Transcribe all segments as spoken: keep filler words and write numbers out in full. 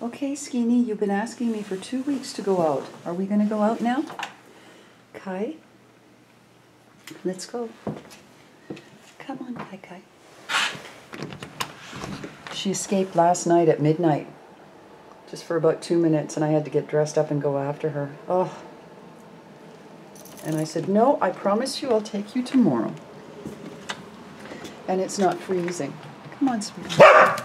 Okay, Skeeny, you've been asking me for two weeks to go out. Are we going to go out now? Kai? Let's go. Come on, Kai Kai. She escaped last night at midnight. Just for about two minutes, and I had to get dressed up and go after her. Oh. And I said, no, I promise you I'll take you tomorrow. And it's not freezing. Come on, sweetheart.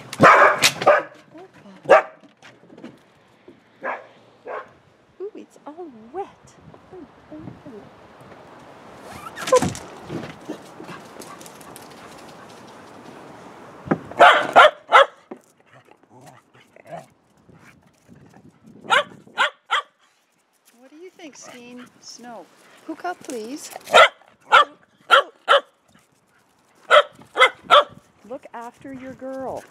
Ooh, it's all wet. What do you think, Skeen? Snow. Hookah, please. Look after your girl.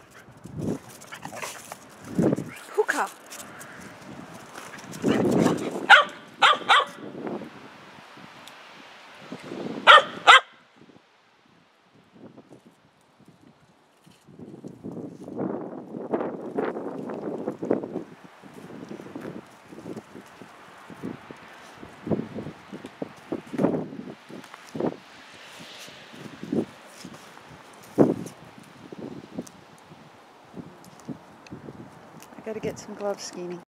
Hookah. I gotta get some gloves, Skeeny.